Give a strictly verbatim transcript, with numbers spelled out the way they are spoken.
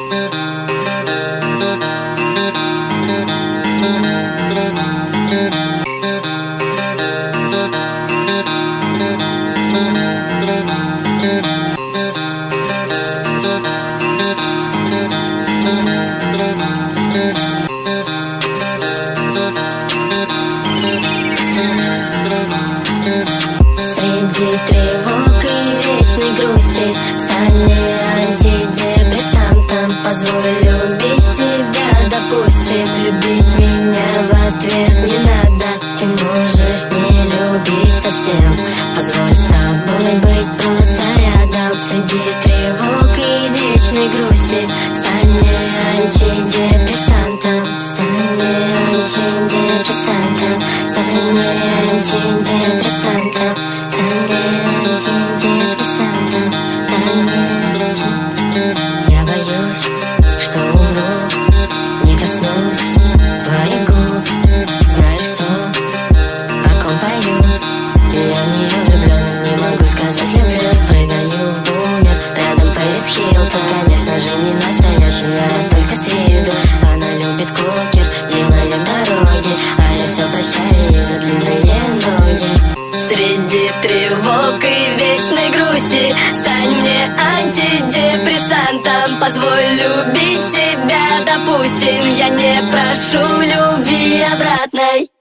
Среди тревог и вечной грусти стань мне антидепрессантом. Позволь любить себя, допустим. Любить меня в ответ не надо. Ты можешь не любить совсем. Позволь с тобой быть просто рядом. Среди тревог и вечной грусти стань мне антидепрессантом. Стань мне антидепрессантом. Стань мне антидепрессантом. Антидепрессантом, стань мне антидепрессантом. Я боюсь, что умру, не коснусь твоих губ. Знаешь, кто, о ком пою? Я в нее влюблен, не могу сказать люблю. Прыгаю в бумер, рядом Пэрис Хилтон. Конечно же не настоящая, только с виду. Она любит кокер, делает дороги, а я все прощаю ей за длинные ноги. Среди тревог и вечной грусти стань мне антидепрессантом. Позволь любить себя, допустим. Я не прошу любви обратной.